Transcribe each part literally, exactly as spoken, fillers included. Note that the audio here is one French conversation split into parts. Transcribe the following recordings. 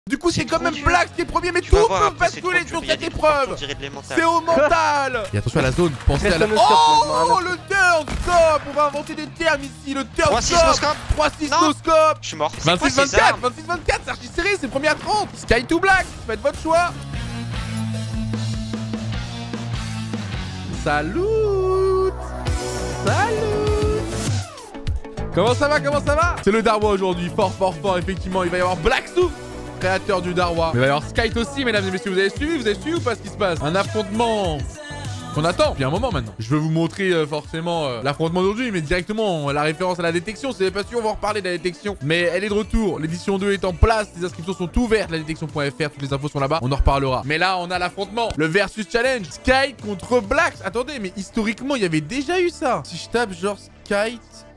Du coup, c'est quand même dur. Black qui est premier, mais Tu tout vas voir peut après, c'est trop basculer dur, sur il y a cette des trucs partout, épreuve. on dirait de l'émental. C'est au mental. Et attention à la zone, pensez à la... Oh, le turn scope. On va inventer des termes ici, le turn trois six scope. no scope. trois six Non. no scope. Je suis mort. C'est quoi vingt-six ces vingt-quatre, armes? vingt-six vingt-quatre, c'est archi serré, c'est premier à trente. Sky to Black, faites votre choix. Salut. Salut. Comment ça va, comment ça va? C'est le Darwa aujourd'hui, fort fort fort, effectivement. Il va y avoir Black Soup, créateur du Darwa. Mais il va y avoir Skyt aussi, mesdames et messieurs. Vous avez suivi, vous avez suivi ou pas ce qui se passe? Un affrontement qu'on attend depuis un moment maintenant. Je vais vous montrer euh, forcément euh, l'affrontement d'aujourd'hui, mais directement la référence à la détection. C'est pas sûr, on va en reparler de la détection. Mais elle est de retour. L'édition deux est en place. Les inscriptions sont ouvertes. La détection point F R, toutes les infos sont là-bas. On en reparlera. Mais là, on a l'affrontement. Le versus challenge. Sky contre Black. Attendez, mais historiquement, il y avait déjà eu ça. Si je tape genre Sky...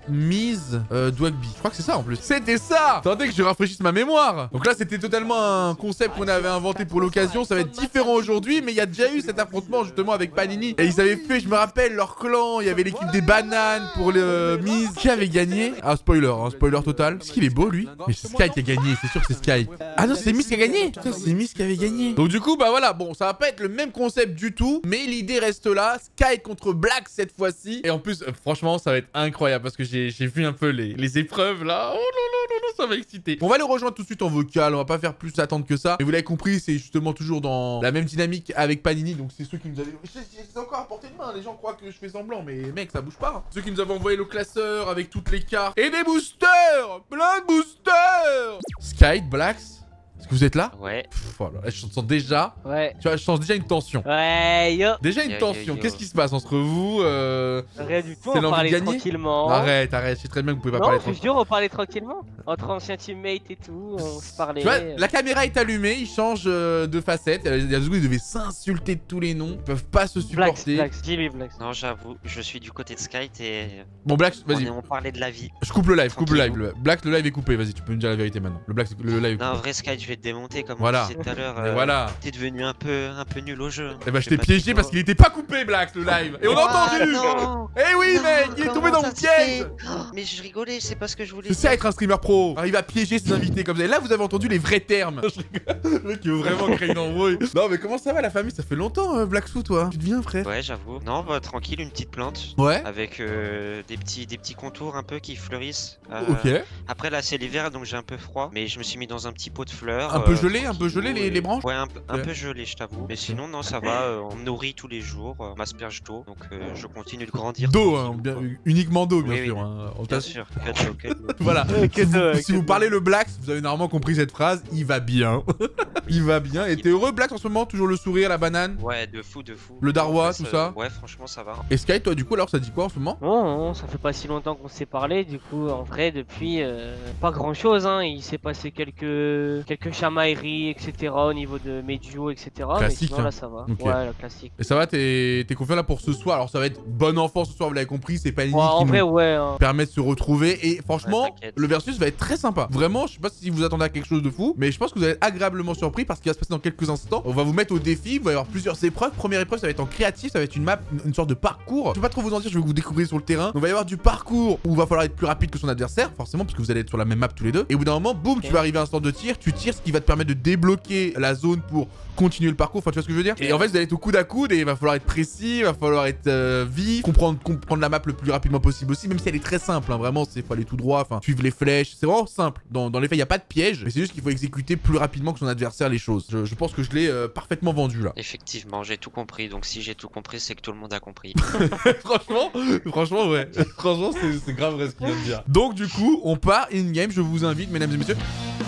Mise euh, Dwagby. Je crois que c'est ça en plus. C'était ça. Attendez que je rafraîchisse ma mémoire. Donc là, c'était totalement un concept qu'on avait inventé pour l'occasion. Ça va être différent aujourd'hui, mais il y a déjà eu cet affrontement justement avec Panini. Et ils avaient fait, je me rappelle, leur clan. Il y avait l'équipe des bananes pour le euh, Mise. Qui avait gagné? Ah, spoiler, hein, spoiler total. Est-ce qu'il est beau lui? Mais c'est Sky qui a gagné, c'est sûr que c'est Sky. Ah non, c'est Mise qui a gagné. Putain, c'est Mise qui avait gagné. Donc du coup, bah voilà, bon, ça va pas être le même concept du tout, mais l'idée reste là. Sky contre Black cette fois-ci. Et en plus, euh, franchement, ça va être incroyable parce que j'ai j'ai vu un peu les, les épreuves là. Oh là là là là, ça va exciter. On va les rejoindre tout de suite en vocal. On va pas faire plus attendre que ça. Mais vous l'avez compris, c'est justement toujours dans la même dynamique avec Panini. Donc c'est ceux qui nous avaient... C'est encore à portée de main. Les gens croient que je fais semblant. Mais mec, ça bouge pas. Ceux qui nous avaient envoyé le classeur avec toutes les cartes. Et des boosters. Plein de boosters. Skyt, Blacks. Est-ce que vous êtes là? Ouais. Pff, voilà, je sens déjà. Ouais. Tu vois, je sens déjà une tension. Ouais, yo. Déjà une Yo, yo, tension. yo. Qu'est-ce qui se passe entre vous euh... Rien du tout, C'est on l'envie de parlait gagner tranquillement. Arrête, arrête. Je sais très bien que vous pouvez pas Non, parler je trop. te jure, on parlait tranquillement. Entre anciens teammates et tout, on se parlait. Tu vois, la caméra est allumée, ils changent euh, de facette. Il y a deux secondes, ils devaient s'insulter de tous les noms. Ils peuvent pas se Blacks, supporter. Blacks, Jimmy Blacks. Non, j'avoue, je suis du côté de Skyt et Bon, Black, on, vas-y. est- on parlait de la vie. Je coupe le live, je coupe le live. Tranquille. Le- Black, le live est coupé. Vas-y, tu peux me dire la vérité maintenant. Le Black, le live est Non, en coupé. vrai, Skyt, je vais te démonter comme Voilà. on disait tout à l'heure. Et euh, voilà. T'es devenu un peu, un peu nul au jeu. hein. Et bah, je sais t'ai pas piégé si parce toi- qu'il était pas coupé, Black, le live. Et on a Ah, entendu. non. Eh oui, Non, mec, il est tombé comment dans ça mon se piège. fait Oh, Mais je rigolais, c'est pas ce que je voulais C'est ça dire. être un streamer pro. Arrive à piéger ses invités comme ça. Et là, vous avez entendu les vrais termes. Je rigole. Le mec, il veut vraiment créer une embrouille. Non, mais comment ça va, la famille? Ça fait longtemps, euh, Black Sou, toi. Tu deviens, frère? Ouais, j'avoue. Non, bah, tranquille, une petite plante. Ouais. Avec euh, des, petits, des petits contours un peu qui fleurissent. Euh, Ok. Après, là, c'est l'hiver, donc j'ai un peu froid. Mais je me suis mis dans un petit pot de fleurs. Un peu euh, gelé, un peu tranquillou, gelé, les- et- les branches Ouais, un, peu- un Ok. peu gelé, je t'avoue. Mais sinon, non, ça va. euh, on me nourrit tous les jours. euh, on m'asperge d'eau. Donc, euh, je continue de grandir. D'eau, hein, tranquillou, bien- quoi. uniquement d'eau, bien Oui, sûr. oui. hein. On Bien t'a- sûr. Que d'eau, que d'eau. Voilà. Euh, que Si vous, de- si que vous de- parlez le Blacks, vous avez normalement compris cette phrase. Il va bien. Il va bien. Et t'es heureux, Blacks, en ce moment? Toujours le sourire, la banane? Ouais, de fou, de fou. Le Darwa, Ouais, tout ça- ça Ouais, franchement, ça va. Et Sky, toi, du coup, alors, ça dit quoi en ce moment? Non, non, ça fait pas si longtemps qu'on s'est parlé, du coup, en vrai, depuis, euh, pas grand chose, hein. Il s'est passé quelques, quelques chamailleries, et cetera, au niveau de mes duos, et cetera. Classique, Mais sinon, hein. là, ça va. Ok. Ouais, le classique. Et ça va, t'es t'es confiant là pour ce soir? Alors, ça va être bon enfant ce soir, vous l'avez compris. C'est Panini Ouais, en qui vrai, nous ouais. hein. permet de se retrouver. Et franchement, Ouais, t'inquiète. le versus va être très sympa. Vraiment, je sais pas si vous attendez à quelque chose de fou, mais je pense que vous allez être agréablement surpris parce qu'il va se passer dans quelques instants. On va vous mettre au défi, vous va y avoir plusieurs épreuves. Première épreuve, ça va être en créatif, ça va être une map, une, une sorte de parcours. Je peux pas trop vous en dire, je vais vous découvrir sur le terrain. Donc, il va y avoir du parcours où il va falloir être plus rapide que son adversaire, forcément, parce que vous allez être sur la même map tous les deux. Et au bout d'un moment, boum, Ok. tu vas arriver à un stand de tir, tu tires, ce qui va te permettre de débloquer la zone pour continuer le parcours. Enfin, tu vois ce que je veux dire? Et en fait, vous allez être au coude à coude et il va falloir être précis, il va falloir être euh, vif, comprendre, comprendre la map le plus rapidement possible aussi, même si elle est très simple. Hein, vraiment, c'est faut aller tout droit, enfin, suivre les flèches. C'est vraiment simple. Dans, dans les faits, il n'y a pas de piège, mais c'est juste qu'il faut exécuter plus rapidement que son adversaire les choses. Je, je pense que je l'ai euh, parfaitement vendu là. Effectivement, j'ai tout compris. Donc, si j'ai tout compris, c'est que tout le monde a compris. franchement, franchement, ouais. franchement, c'est c'est grave vrai ce qu'il vient de dire. Donc, du coup, on part in-game. Je vous invite, mesdames et messieurs.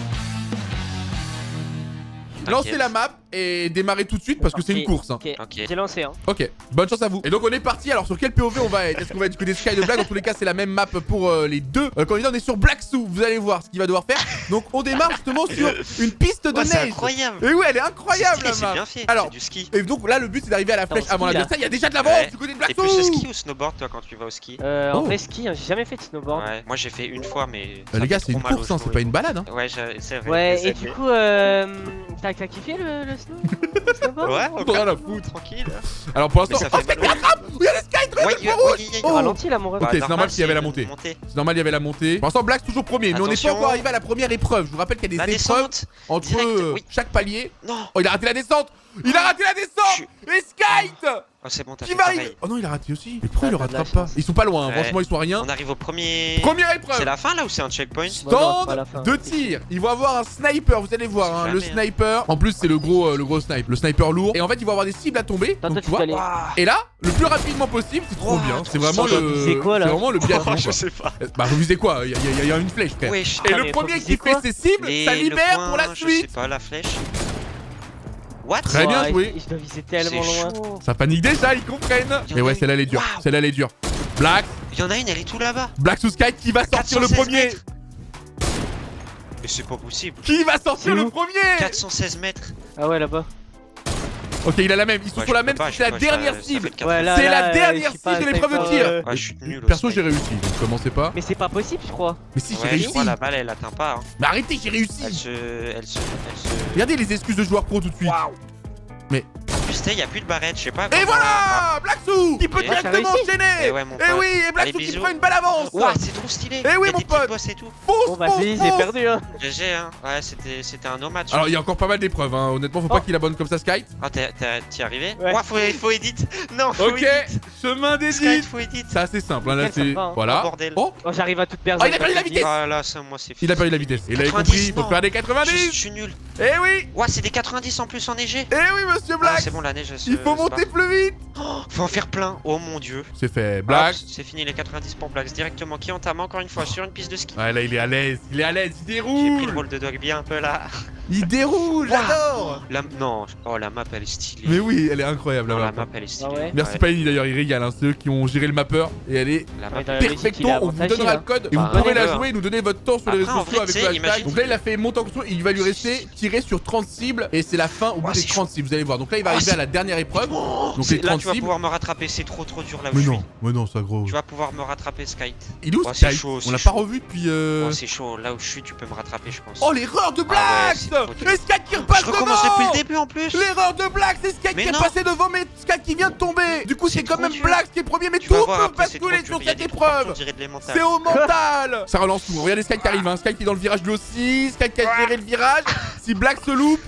Lancez la map et démarrez tout de suite parce que c'est une Ok, course. Hein. Ok, Ok. j'ai lancé, hein. Ok, bonne chance à vous. Et donc on est parti, alors sur quel P O V on va être? Est-ce qu'on va être du côté Sky de Black? Dans tous les cas c'est la même map pour euh, les deux euh, candidats. On est sur Black Sou, vous allez voir ce qu'il va devoir faire. Donc on démarre justement sur une piste de Ouais, c'est neige. incroyable. Et ouais, elle est incroyable la C'est map. bien fait. Alors, C'est du ski. et donc là le but c'est d'arriver à la flèche ski, avant là. l'adversaire. Il y a déjà de l'avance Ouais. du côté de Black T'es plus Sou. ski ou snowboard, toi, quand tu vas au ski? Euh, Oh. En vrai, ski, hein, j'ai jamais fait de snowboard. Ouais, moi j'ai fait une fois, mais. Euh, les gars c'est une course, hein, c'est pas une balade. Hein. Ouais, j'ai- c'est vrai. Ouais, c'est et vrai. du coup, euh, t'as t'as kiffé le, le laisse-nous. C'est bon. Ouais, On aura la foutre. tranquille. Alors pour Mais l'instant, ça oh, fait Sky mal. qui rattrape. Il y a les Sky, Ouais, très ouais, rouge. ouais, ouais, Oh. Ralenti là, mon ref. Ok, c'est normal s'il y avait la c'est montée. une montée. C'est normal, il y avait la montée. Pour l'instant, Black toujours premier, mais on n'est pas Attention. encore arrivé à la première épreuve. Je vous rappelle qu'il y a La des épreuves descente. entre direct, euh, oui. chaque palier. Non. Oh, il a raté la descente. Il a raté la descente. Et Skite Oh, c'est bon, t'as qui fait va pareil. arriver. Oh non, il a raté aussi. Mais pourquoi Ah, il le t'as de la rattrape pas? chance. Ils sont pas loin, hein. Ouais. Franchement, ils sont à rien. On arrive au premier. Première épreuve. C'est la fin là ou c'est un checkpoint? Bah non, c'est pas Stand la fin. de tir. Ils vont avoir un sniper, vous allez voir, hein, le Jamais, hein. sniper. En plus, c'est le gros, euh, le gros snipe, le sniper lourd. Et en fait, ils vont avoir des cibles à tomber. Attends, Donc, toi, tu tu vois. peux aller. Waouh. Et là, le plus rapidement possible, c'est trop Wow, bien. trop C'est vraiment stylé. le. Viser quoi, là C'est vraiment le biathlon. Oh, je quoi. sais pas. Bah, vous visez quoi? Il y, a- il y a- il y a une flèche, frère. Wesh. Et Ah, le mais premier faut qui viser fait quoi ses cibles, Les- ça le libère point, pour la Je sais suite. pas, la flèche. What? Très bien Ouais, joué. Je dois viser tellement C'est loin. chaud. Ça panique déjà, ils comprennent. Il y en Mais a ouais, une. celle-là, elle est dure. Waouh. Celle-là, elle est dure. Black, Il y en a une, elle est tout là-bas. Black sous Sky qui va sortir le quatre cent seize premier. mètres. Mais c'est pas possible. Qui va sortir C'est le où premier? quatre cent seize mètres. Ah ouais, là-bas. Ok, il a la même. Ils sont Ouais, sur la je peux même. pas, C'est je la peux pas, dernière ça- ça cible. fait le Ouais, là, C'est là, la euh, dernière je suis pas cible de un l'épreuve de sniper, tir. euh, Ouais, je suis nul au Perso, j'ai snipe. réussi. Donc commencez pas. Mais c'est pas possible, je crois. Mais si, j'ai Ouais, je réussi. crois la balle elle atteint pas. hein. Mais arrêtez, j'ai réussi. Elle se. Elle se. Elle se. Regardez les excuses de joueurs pro tout de suite. En plus, tu sais, il y a plus de barrette, je sais pas. Et comment- voilà, Blacksou qui peut Et- directement Ah, t'as réussi. enchaîner. Eh ouais, mon Et pote. oui, et Blacksou Allez, qui bisous. prend une belle avance. Ouah, c'est trop stylé. Eh oui, Il y a mon des petits pote. boss et tout. Fausse, Bon bah, fausse, c'est j'ai fausse. perdu, hein. G G, hein. Ouais, c'était c'était un no match. Alors, il y a encore pas mal d'épreuves. Hein. Honnêtement, faut Oh. pas qu'il abonne comme ça, Sky. Ah, t'es t'es- t'y es arrivé? Ouais. Ouais, faut, faut edit. Non, faut Ok, edit. chemin Sky, d'édit. faut edit. C'est assez simple. Hein. Là, Nickel, ça c'est. me va, hein. Voilà. Oh, bordel. Oh, Oh, j'arrive à toute Ah, il a personne. perdu la vitesse. Ah là, ça, moi, c'est il a perdu la vitesse. Il avait compris. quatre-vingt-dix, Il faut non. faire des Je, je quatre-vingt-dix. suis nul. Eh oui. Ouais, c'est des quatre-vingt-dix en plus enneigé. Eh oui, monsieur Ah, Black. c'est bon, la neige, elle se- Il faut se monter barre. plus vite. Oh, faut en faire plein. Oh mon dieu. C'est fait. Black. Hop, c'est fini les quatre-vingt-dix pour Blacks directement. Qui entame encore une fois sur une piste de ski. Ouais, là, il est à l'aise. Il est à l'aise. Il J'ai pris le déroule. rôle de Dogby un peu là. Il déroule. J'adore. La... Non, oh la map elle est stylée. Mais oui, elle est incroyable. Non, la la map. map elle est stylée. Ah ouais. Merci Ouais. Paini d'ailleurs, il régale. Hein. C'est eux qui ont géré le mapper. Et elle est La map Ouais, dans la logique, il perfecto. est On vous avantagé, donnera là. le code et Bah, vous pourrez la d'accord. jouer et nous donner votre temps sur les Après, réseaux en sociaux fait, avec c'est- le hashtag. imagine- Donc là, il a fait montant construit. Il va lui rester tirer sur trente cibles. Et c'est la fin au bout Oh, des c'est trente cibles. Vous allez voir. Donc là, il va Oh, arriver c'est- à la dernière épreuve. Oh, Donc c'est- les là trente tu vas cibles. pouvoir me rattraper, c'est trop trop dur là où Mais je non, suis. mais non, ça gros. Tu vas pouvoir me rattraper Sky. Il est où Oh, c'est Sky chaud, On c'est l'a chaud. pas revu depuis. euh, Oh c'est chaud, là où je suis tu peux me rattraper je pense. Oh, l'erreur de Ah ouais, Black. c'est trop dur. Et Sky qui repasse Je recommence depuis devant. le début en plus. L'erreur de Black, c'est Sky Mais qui est non. passé devant, mais Sky qui vient de tomber. Du coup, c'est C'est quand trop même dur. Black qui est premier, mais Tu tout vas voir peut après c'est trop basculer dur, sur il y a cette des trous partout, épreuve. on dirait de l'élémental. C'est au mental. Ça relance tout. Regardez Sky qui arrive, hein. Sky qui est dans le virage lui aussi. Sky qui a géré le virage. Si Black se loupe.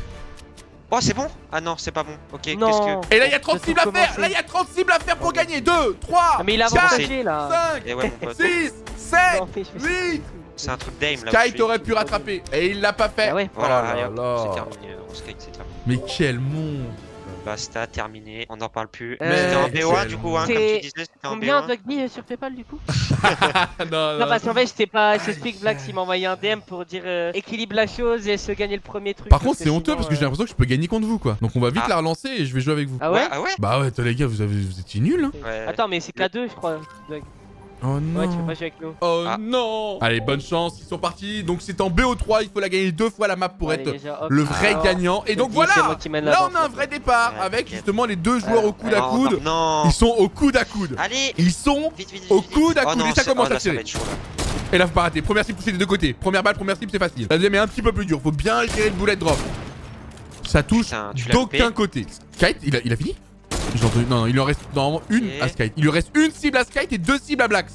Oh c'est bon? Ah non c'est pas bon. Ok qu'est-ce Non. que... Et là, il y a trente tout cibles à faire. commencer. Là, il y a trente cibles à faire pour gagner. deux, trois, Ah, mais il a quatre, avantagé là. cinq, Et ouais mon pote. six, sept, Non, mais je fais- huit. C'est un truc d'aim là où je Sky suis. t'aurait pu rattraper. Et il l'a pas fait. Ah ouais. Voilà, Oh là allez, hop, là. c'est terminé. Non, Sky c'est terminé. Mais quel monde. Basta, terminé, on n'en parle plus. Euh, C'était en B O un quel du coup, hein, comme C'est- tu disais, c'était en B O Combien un. Dogby euh, sur PayPal du coup? non, Non, parce qu'en fait, j'étais pas. J'explique Black s'il m'a envoyé un D M pour dire euh, équilibre la chose et se gagner le premier truc. Par parce contre, que c'est honteux sinon, parce que j'ai euh, l'impression que je peux gagner contre vous, quoi. Donc on va vite Ah. la relancer et je vais jouer avec vous. Ah ouais? Ah ouais? Bah ouais, toi les gars, vous, avez, vous étiez nuls. Hein. Ouais. Attends, mais c'est K deux, je crois. Doug. Oh non. Ouais, tu veux pas jouer avec nous. Oh Ah. non. Allez, bonne chance, ils sont partis. Donc c'est en B O trois, il faut la gagner deux fois la map pour Allez, être déjà, hop. le vrai Ah, gagnant. Et je donc te dis, c'est voilà. moi qui mène Là, l'avance, on a un là. vrai départ Ouais, avec t'inquiète. justement les deux joueurs au coude à Non, coude. Non. Ils sont au coude à coude. Allez, Ils sont. vite, vite, vite. Au vite. coude à Oh coude, non, et ça c'est- commence oh là, à ça va tirer. être chaud, là. Et là, faut pas rater. Première cible poussée des deux côtés. Première balle, première cible, c'est facile. La deuxième est un petit peu plus dur. Faut bien gérer le bullet drop. Ça touche Putain, tu l'as d'aucun loupé. côté. Skite, il a, il a fini J'ai entendu. Non, non, il en reste normalement une Ok. à Skite. Il lui reste une cible à Skite et deux cibles à Blacks.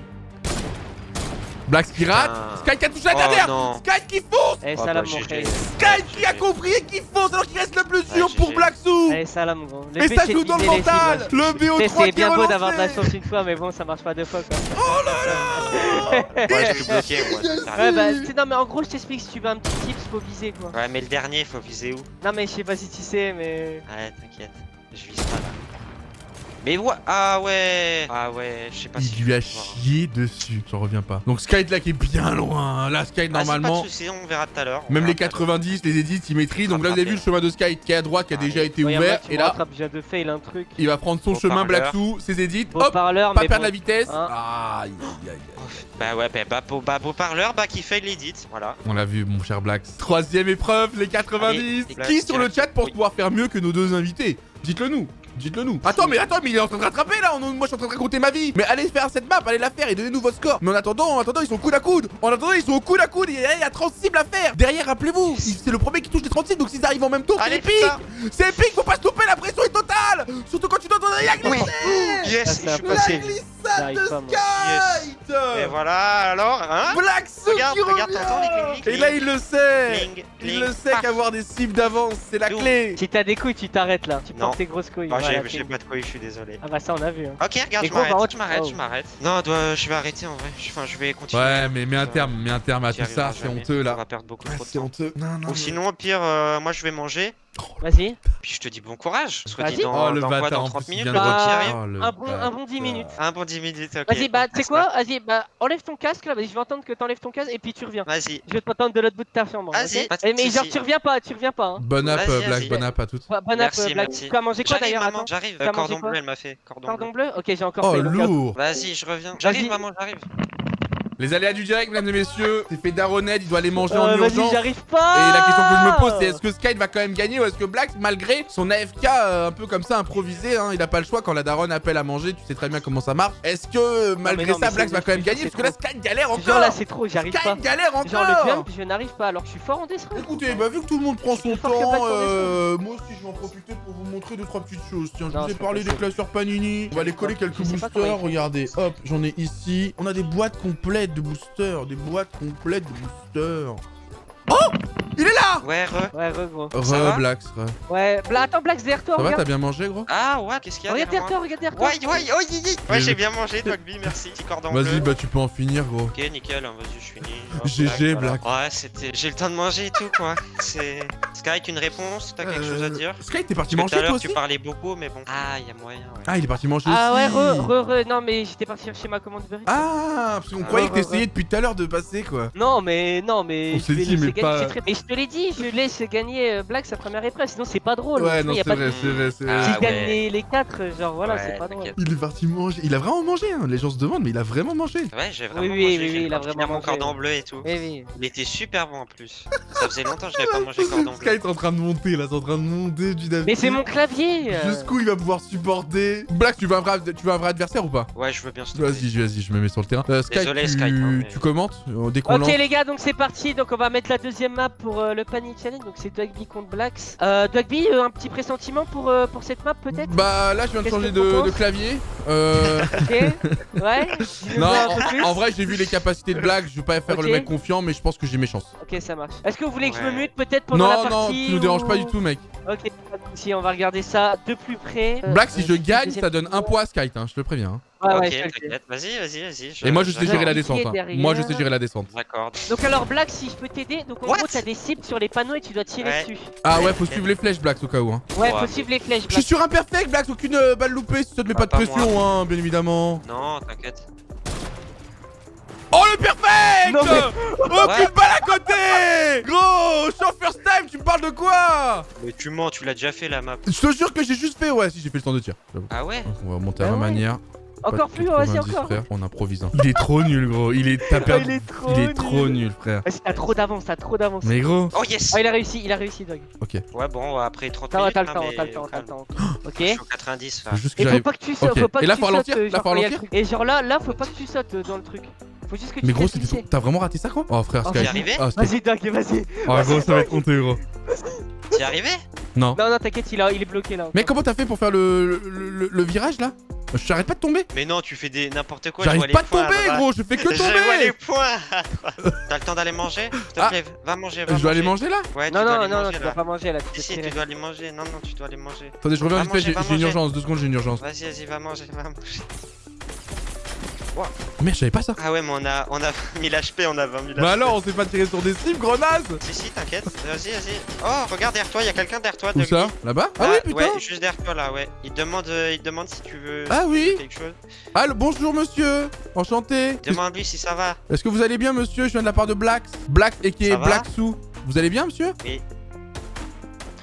Blacks qui rate. Putain. Skite qui a touché la Oh dernière. non. Skite qui fonce. Allez, Oh, salam, bah, mon G G. frère. Skite qui a compris et qui fonce alors qu'il reste le plus dur Ouais, pour G G. Blacksou. Allez, salam, gros. Le Et but, ça c'est joue de dans le viser les mental. cibles. Le B O Tu sais, trois c'est qui est bien beau d'avoir de la relancé. chance une fois, mais bon, ça marche pas deux fois quoi. Ouais, je suis bloqué, moi. ça Ouais, arrive. bah, tu sais, non, mais en gros, je t'explique, si tu veux un petit tips, faut viser quoi. Ouais, mais le dernier, faut viser où? Non, mais je sais pas si tu sais, mais. Ouais, t'inquiète. Je vise pas là. Mais ouais. Ah ouais. Ah ouais, je sais pas si. Il je lui a vais pouvoir. chié dessus. J'en reviens pas. Donc Skite là qui est bien loin. Là, Skite Ah, normalement. c'est pas de soucis, on verra tout à l'heure. on Même verra les tout à l'heure. quatre-vingt-dix, les edits, il maîtrise. Donc là, vous avez vu le chemin de Skite qui est à droite, qui a Ah, déjà oui. été Regarde, ouvert. moi, tu Et me là, rattrapes, je viens de fail un truc. il va prendre son Beau chemin parleur. Blacksou, ses edits. Beau Hop, parleur, pas mais perdre bon. la vitesse. Hein. Aïe, aïe, aïe, aïe. Bah ouais, bah, bah, beau, bah, beau parleur, bah qui fait l'edit. Voilà. On l'a vu, mon cher Blacks. Troisième épreuve, les quatre-vingt-dix. Allez, Qui sur le chat pense oui. pouvoir faire mieux que nos deux invités? Dites-le nous. Dites-le nous. Attends, mais attends, mais il est en train de rattraper là. On- Moi, je suis en train de raconter ma vie. Mais allez faire cette map, allez la faire et donnez-nous vos scores. Mais en attendant, en attendant, ils sont coude à coude. En attendant, ils sont au coude à coude. Il y a, il y a trente cibles à faire. Derrière, rappelez-vous, c'est le premier qui touche les trente cibles. Donc s'ils arrivent en même temps, c'est Allez, épique. putain. C'est épique, faut pas se louper, la pression est totale. Surtout quand tu dois donner la glissade. Yes, Ça, c'est je suis un La passé. glissade J'arrive de pas, moi. Skite. Et voilà, alors, hein? Black Sou Regarde, qui regarde, revient. t'entends les clics, Et là, il le sait. Cling, Il cling, le sait paf. qu'avoir des cibles d'avance, c'est la D'où clé. Si t'as des couilles, tu t'arrêtes là. Tu Non. prends tes grosses couilles. Ah, Voilà, j'ai c'est- j'ai pas de quoi, je suis désolé. Ah bah ça on a vu. Hein. Ok, regarde, Et je gros, par m'arrête, contre- je m'arrête, oh. je m'arrête. Non, dois- je vais arrêter en vrai. Enfin, je vais continuer. Ouais, mais mets un terme, mets un terme à T'y tout ça, arriveras c'est jamais. honteux On là. va perdre beaucoup Ah, trop de c'est temps. honteux. Non, non. Ou mais- sinon, au pire, euh, moi je vais manger. Vas-y. Puis je te dis bon courage. Soit dit Vas-y. dans, Oh, le dans quoi, bâtard, dans en trente plus, il minutes, vient le de gros qui Bah, arrive. Oh, le un, bon, un bon dix bâtard. minutes. Un bon dix minutes, ok. Vas-y, bah, tu sais Passe quoi Vas-y, bah, enlève ton casque là, vas-y, je vais entendre que t'enlèves ton casque et puis tu reviens. là. Vas-y. Je vais t'entendre de l'autre bout de ta chambre. Vas-y, ok pas de Eh, mais genre, soucis. tu reviens pas, tu reviens pas. Hein. Bon app, Vas-y, euh, Black, vas-y. bon app à toutes. Bon app, Merci, Black. merci. Tu as mangé quoi J'arrive, d'ailleurs maman, Attends. j'arrive. T'as Euh, mangé Cordon quoi bleu, elle m'a fait. Cordon Cordon bleu. bleu Ok, j'ai encore Oh, fait. donc, hop. lourd. Vas-y, je reviens. J'arrive, Vas-y. maman, j'arrive. Les aléas du direct, mesdames et messieurs. C'est fait Daroned, il doit aller manger en Euh, Vas-y, urgence. j'arrive pas. Et la question que je me pose, c'est est-ce que Skite va quand même gagner ou est-ce que Black, malgré son A F K euh, un peu comme ça improvisé, hein, il a pas le choix quand la daronne appelle à manger, tu sais très bien comment ça marche. Est-ce que malgré non, mais ça, Black c'est- va quand même c'est- gagner c'est Parce que là, trop. Skite galère Genre encore. là, c'est trop, j'arrive pas. Skite galère Genre le encore. jump, je n'arrive pas alors que je suis fort en dessin. Écoutez, bah vu que tout le monde prend son plus fort que Black temps, en euh, moi aussi je vais en profiter pour vous montrer deux trois petites choses. Tiens, je Non, vous ai c'est pas parlé des possible. classeurs Panini. On va aller coller Je quelques sais pas comment boosters. il fait. Regardez, hop, j'en ai ici. On a des boîtes complètes de boosters, des boîtes complètes de boosters. Oh, il est là. Ouais, re. Ouais, re gros. Ça va Re Black, re. Ouais, Bla, attends, Black, derrière toi, Ça va, t'as regarde. bien mangé, gros? Ah, ouais, qu'est-ce qu'il y a Regarde derrière toi, derrière moi? regarde derrière toi. Ouais, ouais, oh, yi, yi. Ouais, j'ai bien mangé, Dogby, merci. Petit cordon bleu. Vas-y, bah tu peux en finir, gros. Ok, nickel, hein, vas-y, je suis fini. Hop, G G, voilà. Black. Ouais, c'était. J'ai le temps de manger et tout, quoi. C'est. Sky, une réponse T'as quelque chose à dire Sky, t'es parti Parce que tout manger à toi l'heure, aussi? tu parlais beaucoup, mais bon. Ah, il y a moyen, ouais. Ah, il est parti manger Ah ouais, aussi. re, re, re. Non, mais j'étais parti chercher ma commande Uber Eats. Ah, parce qu'on Ah, croyait ouais, que ouais, t'essayais depuis tout à l'heure de passer, quoi. Non, mais non, mais On je s'est vais dit, laisser mais gagner pas- cette réponse. Et je te l'ai dit, je laisse gagner euh, Black sa première épreuve, sinon c'est pas drôle. Ouais, Tu non, vois, y a c'est pas de- vrai, c'est vrai, c'est vrai. Ah, S'il ouais. gagne les, les quatre, genre voilà, Ouais, c'est pas drôle. t'inquiète. Il est parti manger. Il a vraiment mangé, hein. Les gens se demandent, mais il a vraiment mangé. Ouais, j'ai vraiment oui, mangé. oui, j'ai oui, le il a temps de vraiment finir mon mangé, cordon ouais. bleu et tout. Oui, oui. Il était super bon en plus. Ça faisait longtemps que je n'avais pas mangé cordon Sky bleu. est en train de monter, là, c'est en train de monter du Mais c'est mon clavier. euh. Jusqu'où il va pouvoir supporter. Black, tu veux un vrai, tu veux un vrai adversaire ou pas? Ouais, je veux bien se taper. Vas-y, vas-y, je me mets sur le terrain. Euh, Sky, Désolé, tu... Sky, hein, mais- tu commentes euh, dès qu'on Ok lance. les gars, donc c'est parti, donc on va mettre la deuxième map pour euh, le Panic Challenge, donc c'est Dogby contre Blacks. Euh, Dogby, euh, un petit pressentiment pour, euh, pour cette map peut-être? Bah là, je viens de Qu'est-ce changer que de, t'en de penses clavier. Euh... Ok, ouais. Dis-nous non, un peu plus. en, en vrai, j'ai vu les capacités de Black. Je veux pas faire Ok. le mec confiant, mais je pense que j'ai mes chances. Ok, ça marche. Est-ce que vous voulez que je me Ouais. mute peut-être pendant Non, la non, partie tu nous déranges ou- pas du tout, mec. Ok, pas de soucis, on va regarder ça de plus près. Euh, Black, si euh, je gagne, deuxième- ça donne un point à Sky, hein, je te le préviens. hein. Ouais, ouais, Ok, je te le dis. t'inquiète. Vas-y, vas-y, vas-y. Et moi, je sais j'arrive. gérer la Ici descente. et hein. derrière. Moi, je sais gérer la descente. J'accorde. Donc alors Black, si je peux t'aider, donc en What gros t'as des cibles sur les panneaux et tu dois tirer Ouais. dessus. Ah ouais, faut suivre les flèches, Black, au cas où. Hein. Ouais, Ouais. faut suivre les flèches. Je suis Black. sur un perfect, Black, aucune euh, balle loupée, si ça te met Ah, pas de pas pression, hein, bien évidemment. Non, t'inquiète. Oh le perfect! Non, mais- Aucune Ouais. balle à côté! Gros, je suis en first time, tu me parles de quoi? Mais tu mens, tu l'as déjà fait la map. Je te jure que j'ai juste fait, ouais, si j'ai fait le temps de tir. j'avoue. Ah ouais? On va monter à Ah ma ouais. manière. Encore Pas de plus, vas-y quatre-vingt-dix, encore. frère, on improvise. Hein. Il est trop nul, gros. Il est, t'as Ah, perdu. il est trop Il est nul. trop nul, frère. Vas-y, t'as trop d'avance, t'as trop d'avance. Mais gros. Oh yes! Ah, il a réussi, il a réussi, Dog. Ouais, bon, après trente T'as minutes. t'as le hein, temps, mais t'as le temps, au t'as le calme. temps. Je Ok. suis au quatre-vingt-dix là. Faut juste que Et faut j'arrive. pas que tu sautes, Ok. faut pas Et que là, tu faut sautes, ralentir, euh, là, genre, faut quand il y a ralentir. le truc. Et genre là, là, faut pas que tu sautes euh, dans le truc. Faut juste que tu Mais gros, fasses c'était glisser. trop. T'as vraiment raté ça, quoi? Oh, frère, Oh, Sky. t'y arrivé Ah, Sky. Vas-y, Dog, vas-y. Oh, gros, ça va être honteux, gros. T'y es arrivé? Non. Non, non, t'inquiète, il, a- il est bloqué là. Mais comment t'as fait pour faire le, le, le- le virage là? Je t'arrête pas de tomber. Mais non, tu fais des n'importe quoi. je vois J'arrive les pas de points à tomber, droite. gros. Je fais que Je vois les tomber. points à droite. T'as le temps d'aller manger? S'il te Ah. plaît, va manger. Va Je dois aller manger là? Ouais, tu Non, dois non, aller non, non, manger tu là. dois pas manger là, tu peux Si, si, tirer. tu dois aller manger. Non, non, tu dois aller manger. Attendez, je reviens Va vite fait. manger, J'ai va j'ai une manger. urgence. Deux secondes, j'ai une urgence. Vas-y, vas-y, va manger, va manger. Merde, je savais pas ça. Ah ouais, mais on a, on a mille H P, on a vingt mille H P. Bah alors, on s'est pas tiré sur des cibles, grenasse. Si, si, t'inquiète. Vas-y, vas-y. Oh, regarde derrière toi, il y a quelqu'un derrière toi. Où Doggy. ça? Là-bas? Ah oui, putain. Ouais, juste derrière toi là, ouais. Il te demande, euh, il te demande si tu veux Ah oui. quelque chose. Allô, bonjour monsieur. Enchanté. Demande-lui si ça va. Est-ce que vous allez bien, monsieur? Je viens de la part de Blacks. Blacks et qui est Ça va Black Sou. Vous allez bien, monsieur? Putain,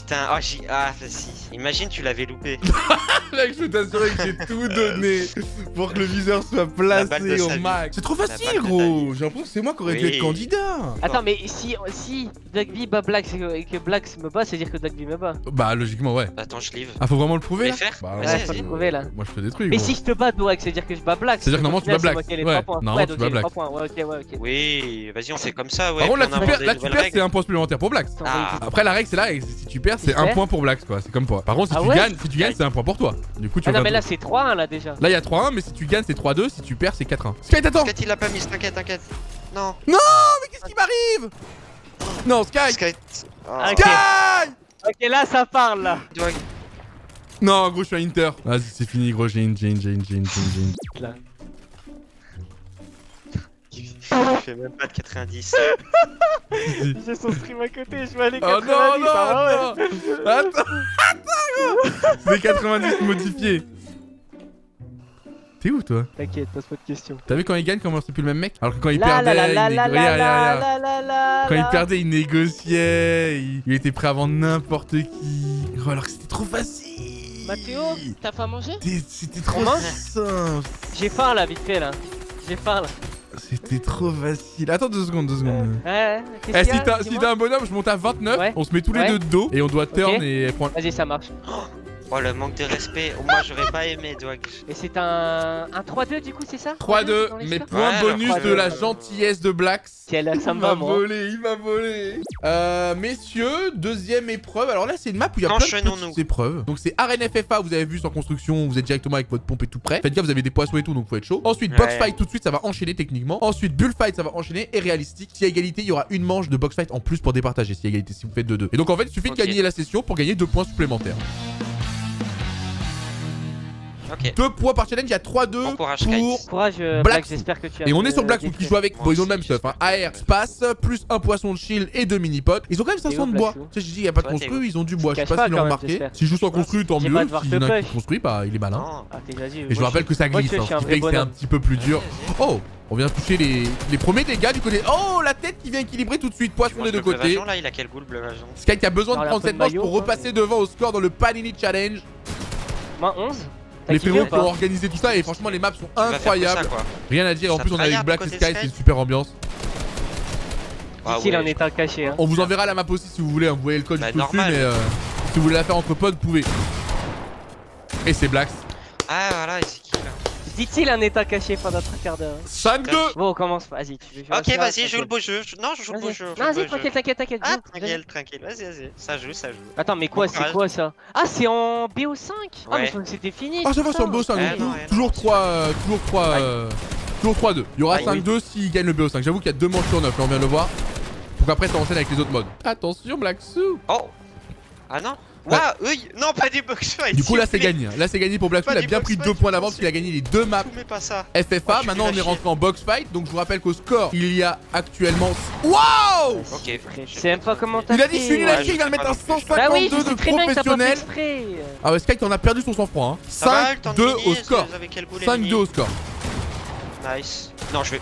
putain, oh j'ai... Ah, si. Imagine, tu l'avais loupé. Mec, je peux t'assurer que j'ai tout donné pour que le viseur soit placé au max. C'est trop facile, gros. J'ai l'impression que c'est moi qui aurais dû Oui. être candidat. Attends, mais si, si Dugby bat Blax et que Blax me bat, c'est dire que Dugby me bat. Bah, logiquement, ouais. Attends, je livre. Ah, faut vraiment le prouver Les là faire Bah, Vas-y, Ouais, vas-y. faut le prouver là. Moi, je fais des trucs. Mais gros. si je te bats, Doak, c'est dire que je bats Blax. C'est-à-dire que Donc, normalement, tu au bats final, Blax. c'est moi qui ai les Ouais, trois points. normalement, Ouais, tu donc bats j'ai les Blax. trois points. Ouais, ok, ouais, ok. Oui, vas-y, on fait comme ça, ouais. Par contre, là, puis on tu invente perds, des là, tu nouvelles perds, règles. c'est un point supplémentaire pour Blax. Ah. Après, la règle, c'est là, et si tu perds, c'est un Ouais. point pour Blax, quoi. C'est comme toi. Par contre, si Ah tu ouais gagnes, si tu gagnes, c'est un point pour toi. Du coup, tu Ah non, reviens mais là, tout. c'est trois un là déjà. Là, il y a trois un, mais si tu gagnes, c'est trois deux. Si tu perds, c'est quatre un. Sky, t'attends. Sky, il l'a pas mis, t'inquiète, t'inquiète. Non. Mais qu'est-ce qui m'arrive? Non, Sky. Sky. Ah, ok. Sky. Ok, là, ça parle là. Doig. Non, gros, je suis à Inter. Vas-y, c'est fini, gros. J'ai une, j'ai une, j'ai une, j'ai une, j'ai une. Là. Je fais même pas de quatre-vingt-dix. J'ai son stream à côté, je vais aller Oh non, quatre-vingt-dix, non, ah ouais. non. Attends, attends, gros. C'est quatre-vingt-dix modifié. T'es où, toi? T'inquiète, pose pas de questions. T'as vu quand il gagne, comment c'est plus le même mec? Alors que quand il La perdait, la il la négo- la regarde, la regarde, la regarde. la la Quand il la. perdait, il négociait. Il, il était prêt à vendre n'importe qui. Gros, alors que c'était trop facile. Mathéo, t'as pas mangé? C'était- C'était trop On mange simple. J'ai faim là, vite fait là. J'ai faim là. C'était trop facile. Attends deux secondes, deux secondes. Ouais, ouais. Eh, Qu'est-ce si qu'il y a t'as si Dis-moi. t'as un bonhomme, je monte à vingt-neuf. Ouais. On se met tous les Ouais. deux de dos et on doit turn Ok. et prendre. Vas-y, ça marche. Oh, le manque de respect. Oh, moi, j'aurais pas aimé, Doig. Et c'est un, un trois deux du coup, c'est ça trois deux, dans les mais scores point Ouais, bonus alors, de la trois deux. gentillesse de Blax. Si elle a ça Il me m'a va, moi. volé, il m'a volé. Euh, messieurs, deuxième épreuve. Alors là, c'est une map où il y a plein de Enchaînons-nous. petites épreuves. Donc c'est arène F F A, vous avez vu sans construction, vous êtes directement avec votre pompe et tout prêt. Faites gaffe, vous avez des poissons et tout, donc faut être chaud. Ensuite, box Ouais. fight tout de suite, ça va enchaîner techniquement. Ensuite, bullfight, ça va enchaîner et réalistique. Si y a égalité, il y aura une manche de box fight en plus pour départager. Si y a égalité, si vous faites deux deux. Et donc en fait, il suffit Ok. de gagner la session pour gagner deux points supplémentaires. Ok. deux points par challenge, il y a trois deux Bon courage, pour... Sky. Courage, euh, Black Black, j'espère que tu as. Et on est sur euh, Black des qui traits. joue avec, Moi bon ils ont le aussi, même stuff, hein. j'espère. A R, space, plus un poisson de shield et deux mini-potes. Ils ont quand même cinq cents de où, bois. Black Tu sais, je dis, il y a pas de Toi, t'es construit, où ils ont du bois. Je sais cache pas pas s'ils l'ont quand même, remarqué. j'espère. Si je joue sans construit, tant J'ai mieux. pas de voir Si te il y en a qui push. construit, bah il est malin. Non. Ah, t'es vas-y. Et je vous rappelle que ça moi, glisse, je hein, suis un ce qui vrai fait que c'est un bonhomme. petit peu plus dur. Oh, on vient toucher les, les premiers dégâts du côté. Oh, la tête qui vient équilibrer tout de suite. Tu Poisson vois des deux le bleu côtés. Vajan, là, il a quel goût, le bleu Vajan? Sky qui a besoin de Alors, il a prendre un peu cette de manche maillot, pour quoi, repasser mais- devant au score dans le Panini Challenge. Moins onze. T'as Les kiffé frérots ou qui ont pas organisé tout ça et franchement les maps sont Tu vas faire que incroyables. ça, quoi. Rien à dire. En Ça plus, on est avec tryhard Black et côté Sky, Sky. c'est une super ambiance. Ah Dit-il ouais, en étant caché. Hein. On vous enverra la map aussi si vous voulez. Vous voyez le code Bah, juste au-dessus, normal. mais euh, si vous voulez la faire entre potes, vous pouvez. Et c'est Black. Ah, voilà, et c'est qui, là? Dit-il en étant caché pendant trois quarts d'heure. cinq deux. Bon, on commence. Vas-y, tu veux jouer à Ok, ça, vas-y, tranquille. joue le beau jeu. Je- Non, je joue le beau Vas-y. jeu. je joue Non, le vas-y, beau tranquille, jeu. t'inquiète, t'inquiète. Ah, joue, vas-y. tranquille, tranquille. Vas-y, vas-y. Ça joue, ça joue. Attends, mais quoi, Bon c'est courage. quoi ça? Ah, c'est en B O cinq. Ah, mais Ouais. je crois que c'était fini. Ah, ça va, tout c'est un beau cinq. Eh non, eh non. Toujours trois. euh, Toujours trois. euh, Toujours trois deux. Il y aura Aïe, cinq deux s'il gagne le B O cinq. J'avoue qu'il y a deux manches sur neuf, là on vient de le voir. Pour qu'après ça enchaîne avec les autres modes. Attention, Black Sou. Oh. Ah non. Ouais. Ouah, eux, non, pas des box fight. Du coup, là c'est s'il vous plaît. gagné. Là c'est gagné pour Black Sou. Pas Il a des bien box pris fight, deux points je d'avance. pense. Il a gagné les deux maps Tout, mais pas ça. F F Oh, A. tu Maintenant fais on la est rentré chier. en box fight. Donc je vous rappelle qu'au score, il y a actuellement. Wow! Ok. Je sais même pas comment t'as Il a dit je suis nul Ouais, à je chier, il vient de sais mettre pas un non plus. Bah oui, je cent cinquante-deux sais de très bien que t'as pas fait professionnel. exprès. Ah ouais, Sky t'en as perdu son sang-froid. Hein. Ça va, le temps cinq de deux mini, au score. vous avez quel goût, les cinq mini deux au score. Nice. Non, je vais.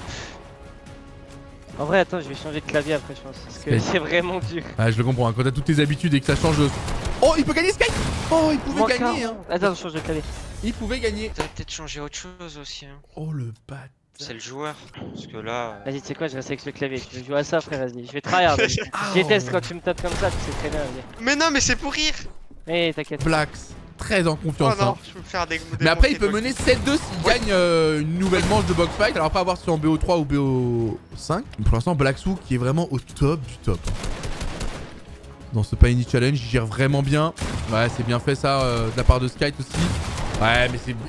En vrai, attends, je vais changer de clavier après, je pense. Parce que Ok. c'est vraiment dur. Ah, je le comprends. hein, Quand t'as toutes tes habitudes et que ça change de. Oh, il peut gagner Sky. Oh, il pouvait Moins gagner. Hein. quarante. Attends, je change de clavier. Il pouvait gagner. T'as peut-être changé autre chose aussi. Hein. Oh le bat. C'est le joueur. Parce que là. Vas-y, tu sais quoi, je reste avec le clavier. Tu veux jouer à ça, frère, vas-y. Je vais tryhard. vas-y. Je déteste quand tu me tapes comme ça, tu sais très bien, vas-y. Mais non, mais c'est pour rire. Eh, t'inquiète. Blax, très en Oh confiance. hein. non, je peux me faire des. Mais après, il peut mener sept deux s'il Ouais. gagne euh, une nouvelle manche de box fight. Alors, après, à voir si c'est en B O trois ou B O cinq. Mais pour l'instant, Blacksou qui est vraiment au top du top. Dans ce Panini Challenge, il gère vraiment bien. Ouais, c'est bien fait ça euh, de la part de Sky aussi. Ouais, mais c'est.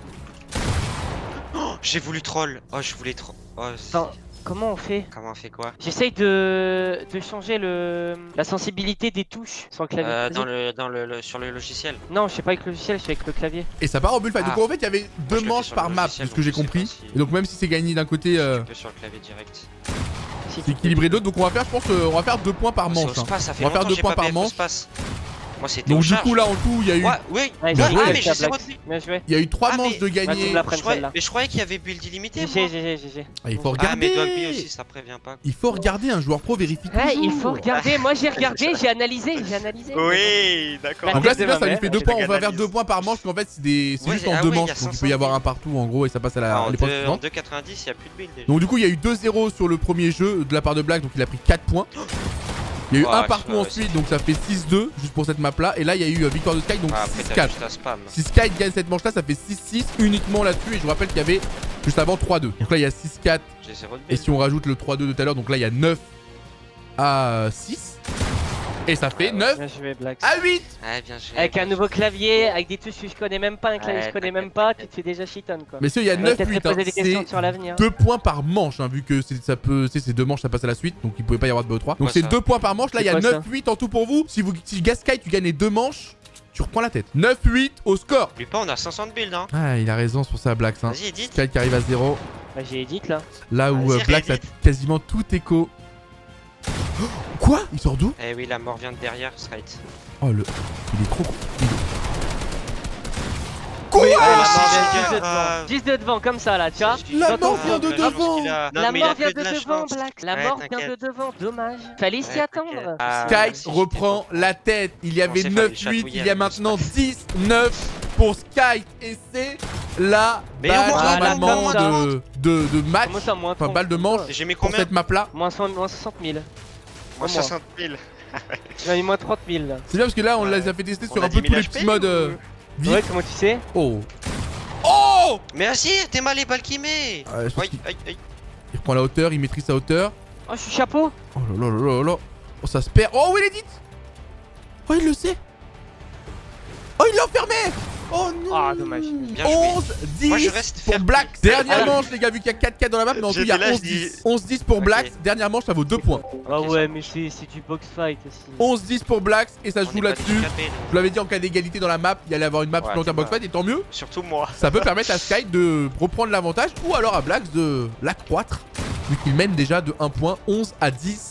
Oh, j'ai voulu troll. Oh, je voulais troll. Oh, c'est- Attends, comment on fait? Comment on fait quoi? J'essaye de... de changer le... la sensibilité des touches sur le clavier. Euh, Vas-y. dans le, dans le, le- sur le logiciel. Non, je sais pas avec le logiciel, je suis avec le clavier. Et ça part en bullfight. Ah. Donc, en fait, il y avait deux je le fais manches sur par le map, de logiciel, ce que j'ai donc je sais compris. pas si- Et donc, même si c'est gagné d'un côté, euh, Un peu sur le clavier direct. Si c'est équilibré d'autres. Donc, on va faire, je pense, euh, on va faire deux points par Oh, c'est manche. au hein. spa, ça fait On va faire longtemps deux que j'ai points pas par B F au manche. space. Moi, c'était Donc au du charge. coup là en tout il y a eu... Ouais, oui. Ouais, Bien j'ai joué. Ah, eu mais ta j'ai zéro Black. de vie. Bien joué. Il y a eu trois Ah, manches mais- de Vas-y, gagner. la Je prenne croyais- celle-là. Mais je croyais qu'il y avait build illimité. G G, moi. G G, G G. Ah, il faut Ah, mais regarder. Dogby aussi, ça prévient pas. Il faut regarder, un joueur pro vérifie toujours. Ouais, il faut regarder. Moi, j'ai regardé, j'ai analysé, j'ai analysé. Oui, d'accord. Donc là c'est bien, ça lui Ouais, fait deux j'ai points, pas on va vers d'analyse. deux points par manche, parce qu'en fait c'est des... c'est Ouais, juste en ah deux oui, il y a manches, donc il cinq peut y cents avoir un partout en gros et ça passe à la- Ah, en l'épreuve deux- en suivante. deux quatre-vingt-dix, il n'y a plus de build déjà. Donc du coup il y a eu deux zéro sur le premier jeu de la part de Black, donc il a pris quatre points. Il y a eu Ouais, un je- partout ouais, ensuite, donc ça fait six deux juste pour cette map là. Et là il y a eu euh, victoire de Sky, donc Ah, après, six t'as quatre. juste un spam. Si Sky gagne cette manche là, ça fait six six uniquement là-dessus. Et je vous rappelle qu'il y avait juste avant trois deux. Donc là il y a six quatre. J'ai zéro de Et build. si on rajoute le trois deux de tout à l'heure, donc là il y a neuf à six. Et ça fait neuf Bien joué, Black. à huit. Ouais, bien joué. Avec un nouveau clavier, avec des touches que je connais même pas, un clavier que je Ouais, connais t'inquiète, même pas, tu t'inquiète. te fais déjà shiton quoi. Messieurs, il y a On va neuf peut-être huit. te poser des questions C'est sur l'avenir. deux points par manche, hein, vu que c'est- ça peut, c'est ces deux manches, ça passe à la suite, donc il pouvait pas y avoir de B O trois. Donc Ouais, c'est ça. deux points par manche. Là, il y a C'est quoi, neuf huit en tout pour vous. Si vous, si Gasky, tu gagnes les deux manches, tu reprends la tête. neuf huit au score. Lui pas, on a cinq cents de build, hein. Ah, il a raison sur ça, Black. Hein. Vas-y, Edith. Sky qui arrive à zéro. Bah, j'ai Edith là. Là où Vas-y, euh, Black a Reddit. quasiment tout écho. Oh, quoi? Il sort d'où? Eh oui, la mort vient de derrière, Straight. Oh, le. Il est trop con. Il est- Oui, Quoi? ouais, la Ah, mort vient c'est juste de grave. devant. Juste de devant, comme ça là, tu vois. La J'entends mort vient de pas. devant. La mort vient de devant, Black. La Ouais, mort vient t'inquiète. de devant, dommage. Fallait s'y Ouais, attendre. t'inquiète. Ah, Sky merci, j'étais reprend pas- la tête. Il y avait s'est fait neuf les huit, chatouiller il y a avec le maintenant dix neuf pour Sky. Et c'est la Mais balle au moins, normalement comme ça. de, de, de match. Comment ça, moins Enfin, trente balle de manche J'ai mis pour combien? cette map là. Moins cent moins soixante mille. Moi, Moi. soixante mille. J'en ai mis moins trente mille là. C'est bien parce que là on Ouais. les a fait tester On sur a un peu dix tous mille les H P petits modes euh, ou- vifs. Ouais, comment tu sais? Oh. Oh Mais vas-y, t'es mal les balles qui met. Ah, je pense Aïe, qu'il- aïe, aïe. Il reprend la hauteur, il maîtrise sa hauteur. Oh, je suis chapeau. Oh là là là là là. Oh ça se perd. Oh où il est dit. Oh il le sait. Oh il l'a enfermé. Oh non. Ah, dommage. Bien joué. onze dix Moi, je reste pour fair Black. play. Dernière Ah. manche les gars, vu qu'il y a quatre quatre dans la map, mais en tout il y a J'étais là, onze je dis- dix. onze dix pour Ok. Black. Dernière manche ça vaut deux points. Ah Ok, ouais, ça mais c'est c'est du box fight aussi. onze dix pour Black et ça se On joue est pas là-dessus. des capés, Je vous l'avais dit en cas d'égalité dans la map, il y allait avoir une map Ouais, supplémentaire c'est box pas- fight et tant mieux. Surtout moi. Ça peut permettre à Sky de reprendre l'avantage ou alors à Black de l'accroître vu qu'il mène déjà de un point, onze à dix.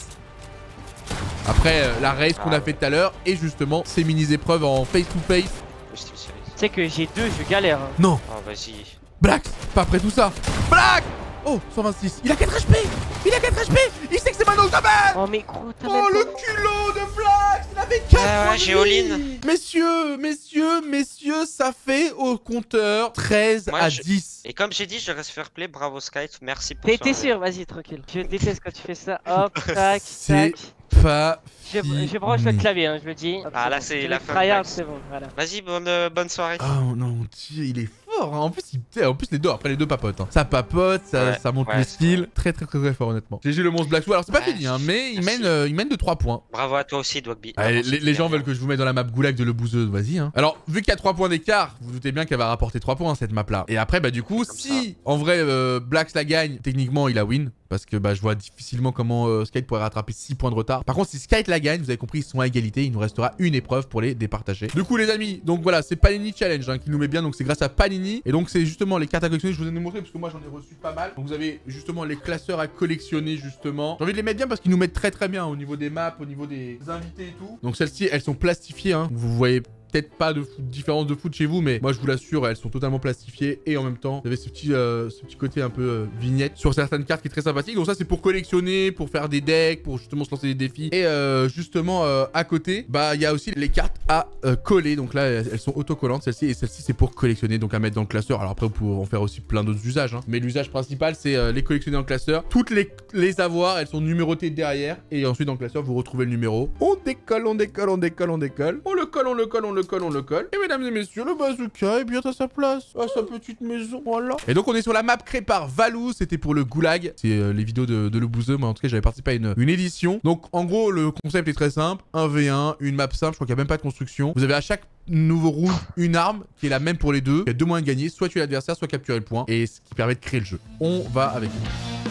Après euh, la race qu'on Ah a fait tout à l'heure et justement ces mini épreuves en face to face. Style series. Tu sais que j'ai deux, je galère. hein. Non, Oh, vas-y. Black, pas après tout ça. Black. Oh, cent vingt-six. Il a quatre H P. Il a quatre H P. Il sait que c'est maintenant que ça bat. Oh, mais gros, t'as Oh même le pas... culot de Black. Il avait quatre. Ah ouais, points de j'ai vie. all-in. Messieurs, messieurs, messieurs, ça fait au compteur treize Moi, à je- dix. Et comme j'ai dit, je reste fair play. Bravo Sky. Merci pour T'es ça. t'es sûr? Vas-y, tranquille. Je déteste quand tu fais ça. Hop, tac, C'est tac. pas Je, je branche le clavier, hein, je le dis. Hop, Ah, là, bon. c'est Je la vais fin de tryhard, Black. c'est bon, voilà. Vas-y, bonne, euh, bonne soirée. Oh non, mon Dieu, il est fort. Hein. En plus, il... en plus les deux, après les deux papotent. Hein. Ça papote, ça, Ouais, ça monte ouais, le c'est style. Très très très très fort honnêtement. G G le monstre Black Swan. Alors c'est pas Ouais, fini, hein, mais il merci. mène, euh, il mène de trois points. Bravo à toi aussi, Dogby. Allez, Vraiment, les, c'était les gens bien. veulent que je vous mette dans la map Goulag de le bouseuse, vas-y. Hein. Alors, vu qu'il y a trois points d'écart, vous, vous doutez bien qu'elle va rapporter trois points cette map là. Et après, bah du coup, Comme si en vrai euh, Blacks la gagne, techniquement il a win. Parce que bah, je vois difficilement comment euh, Skype pourrait rattraper six points de retard. Par contre, si Skype la gagne, vous avez compris, ils sont à égalité. Il nous restera une épreuve pour les départager. Du coup, les amis, donc voilà, c'est Panini Challenge hein, qui nous met bien. Donc c'est grâce à Panini. Et donc c'est justement les cartes à collectionner. Je vous ai montré parce que moi j'en ai reçu pas mal. Donc vous avez justement les classeurs à collectionner justement. J'ai envie de les mettre bien parce qu'ils nous mettent très très bien au niveau des maps, au niveau des invités et tout. Donc celles-ci, elles sont plastifiées. Hein. Vous voyez peut-être pas de foot, différence de foot chez vous, mais moi je vous l'assure, elles sont totalement plastifiées et en même temps, vous avez ce petit, euh, ce petit côté un peu euh, vignette sur certaines cartes qui est très sympathique. Donc ça c'est pour collectionner, pour faire des decks, pour justement se lancer des défis. Et euh, justement euh, à côté, bah il y a aussi les cartes à euh, coller. Donc là elles, elles sont autocollantes celles-ci et celle-ci c'est pour collectionner, donc à mettre dans le classeur. Alors après vous pouvez en faire aussi plein d'autres usages, hein. Mais l'usage principal c'est euh, les collectionner dans le classeur. Toutes les, les avoir, elles sont numérotées derrière et ensuite dans le classeur vous retrouvez le numéro. On décolle, on décolle, on décolle, on décolle. On le colle, on le colle, on le colle, on le colle. Et mesdames et messieurs, le bazooka est bien à sa place, à sa petite maison, voilà. Et donc on est sur la map créée par Valou, c'était pour le Goulag. C'est euh, les vidéos de, de Le Bouzeux, mais en tout cas j'avais participé à une, une édition. Donc en gros le concept est très simple, un v un, une map simple, je crois qu'il n'y a même pas de construction. Vous avez à chaque nouveau round une arme qui est la même pour les deux. Il y a deux moyens de gagner, soit tuer l'adversaire, soit capturer le point. Et ce qui permet de créer le jeu. On va avec lui.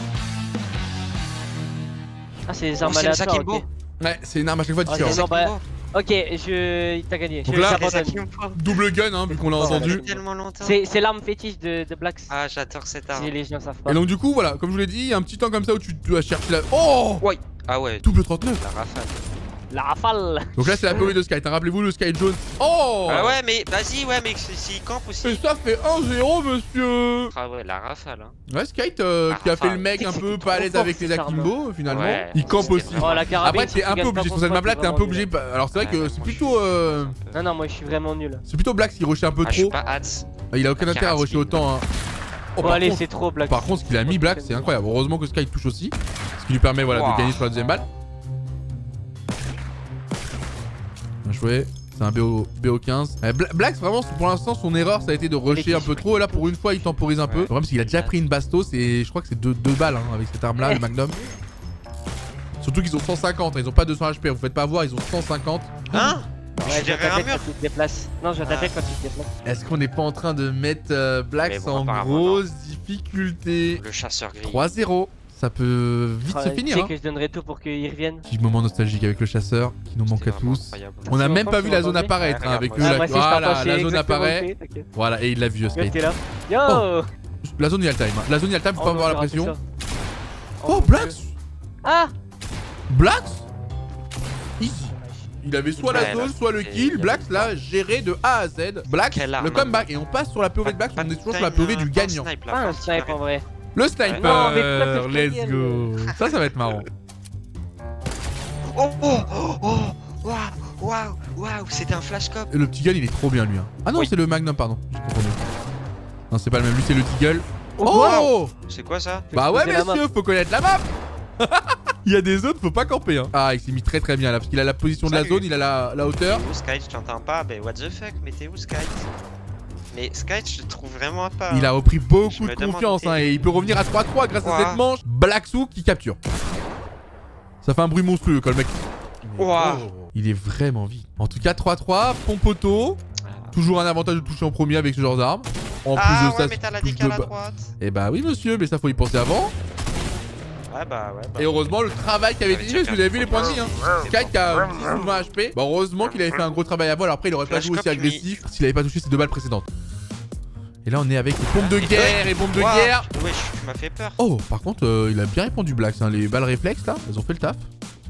Ah, c'est des Oh, armes c'est le aléatoires, Sakimbo. ok. Ouais, c'est une arme à chaque fois Ah, différente. c'est non, bah, Ok, je... t'as gagné. Donc je là- j'abandonne. Double gun, hein, vu qu'on l'a Oh, entendu. Depuis tellement longtemps. C'est c'est l'arme fétiche de, de Blacks. Ah, j'adore cette arme. Si les gens savent pas. Et donc du coup, voilà, comme je vous l'ai dit, il y a un petit temps comme ça où tu dois chercher la... Oh Ouais. Ah ouais, Double trente-neuf. la rafale. La rafale. Donc là, c'est la P O V de Sky. Rappelez-vous le Sky jaune. Oh Ah ouais, mais vas-y, ouais, mais s'il campe Et aussi. ça fait un zéro, monsieur. Ah ouais, la rafale. Hein. Ouais, Sky euh, La qui a fait le rafale. mec un C'était peu trop pas à l'aise fort, avec ces les armes. Akimbo, finalement. Ouais, Il campe c'était aussi. vraiment- Oh, la carabine, Après, si t'es tu un peu gagnes obligé. pas Sur cette contre map là, moi, t'es un t'es peu vraiment obligé. nul. Alors, c'est vrai que Ouais, c'est moi, plutôt. euh, Non, non, moi je suis vraiment nul. C'est plutôt Black qui rushait un peu Ah, je suis trop. pas hâte. Il a aucun La intérêt à rusher carabine. autant. Hein. Oh, Bon, par allez, contre- c'est trop Black. Par contre, ce qu'il a mis Black, c'est incroyable. Heureusement que Sky touche aussi. Ce qui lui permet voilà, de Wow. gagner sur la deuxième balle. Bien joué. C'est un B O, B O quinze. Euh, Bla- Black, vraiment, pour l'instant, son erreur, ça a été de rusher un peu trop. Et là, pour une fois, il temporise un peu. Ouais. Le problème, c'est qu'il a déjà pris une bastos. Et je crois que c'est deux, deux balles hein, avec cette arme-là, le Magnum. Surtout qu'ils ont cent cinquante. Hein, ils ont pas deux cents H P. Vous faites pas voir, ils ont cent cinquante. Hein Ouais, Je suis je vais derrière un t'attaquer mur. quand tu te déplaces. Non, je vais t'attaquer Ah. quand tu te déplaces. Est-ce qu'on n'est pas en train de mettre euh, Black Mais bon, en apparemment, grosse difficulté? Le chasseur gris. trois zéro. Ça peut vite Ah, se tu finir. sais Hein. que je donnerais tout pour qu'il revienne. Petit moment nostalgique avec le chasseur qui nous manque à C'était vraiment tous. incroyable. On n'a Tu même m'entends, pas tu vu la m'entends zone bien apparaître Ouais, hein, avec regarde, eux. Ah, la- moi, si, je t'en Voilà, passe, la c'est zone exactement apparaît. fait, t'inquiète. Voilà, et il l'a vu, Regarde, Sky. t'es là. Yo. Oh. La zone, il y a le time. hein. La zone, il y a le time, faut Oh, pas non, avoir la j'ai raté pression. ça. Oh, mon Black Dieu. Ah. Black Easy. Il avait soit la Ouais, zone, là, soit le c'est- kill. Black l'a géré de A à Z. Black, Quelle arme, le comeback. Et on passe sur la P O V de Black, on est toujours sur la P O V du gagnant. Pas un snipe en vrai. Le Non, sniper, mais pas de let's Gabriel. go. Ça, ça va être marrant. Oh oh oh oh waouh waouh waouh c'était un flashcop. Et le petit gun, il est trop bien, lui. hein. Ah non, Oui. c'est le Magnum, pardon. J'ai confondu. Non, c'est pas le même. Lui, c'est le Deagle. Oh, Oh C'est quoi ça? Bah ouais, Exposer la messieurs, faut connaître la map. Il y a des zones, faut pas camper. Hein. Ah, il s'est mis très très bien là, parce qu'il a la position de la Salut. zone, il a la, la hauteur. T'es où Sky? Je t'entends pas. Ben what the fuck? Mais t'es où Sky? Mais Sky, je te trouve vraiment pas. Il a repris Je beaucoup me de demande confiance qui- hein, et il peut revenir à trois trois grâce à Ouah. cette manche. Blacksou qui capture. Ça fait un bruit monstrueux quand le mec. Ouah. Oh, il est vraiment vite. En tout cas, trois trois, pompe auto. Toujours un avantage de toucher en premier avec ce genre d'arme. En Ah plus de ouais, ça, mais t'as la touche de décale à ba- droite. Eh bah oui, monsieur, mais ça faut y penser avant. Ouais, bah ouais. Bah. Et heureusement, le travail qui avait été fait, parce que vous avez vu les points de vie. Hein. Sky qui a dix ou vingt H P. Bah heureusement qu'il avait fait un gros travail avant. Alors après, il aurait pas Flash joué aussi cop, agressif s'il avait pas touché ses deux balles précédentes. Et là, on est avec les pompes de Et guerre et bombes de Ouah. guerre. Ouais, tu m'as fait peur. Oh, par contre, euh, il a bien répondu Black. Hein. Les balles réflexes là, elles ont fait le taf.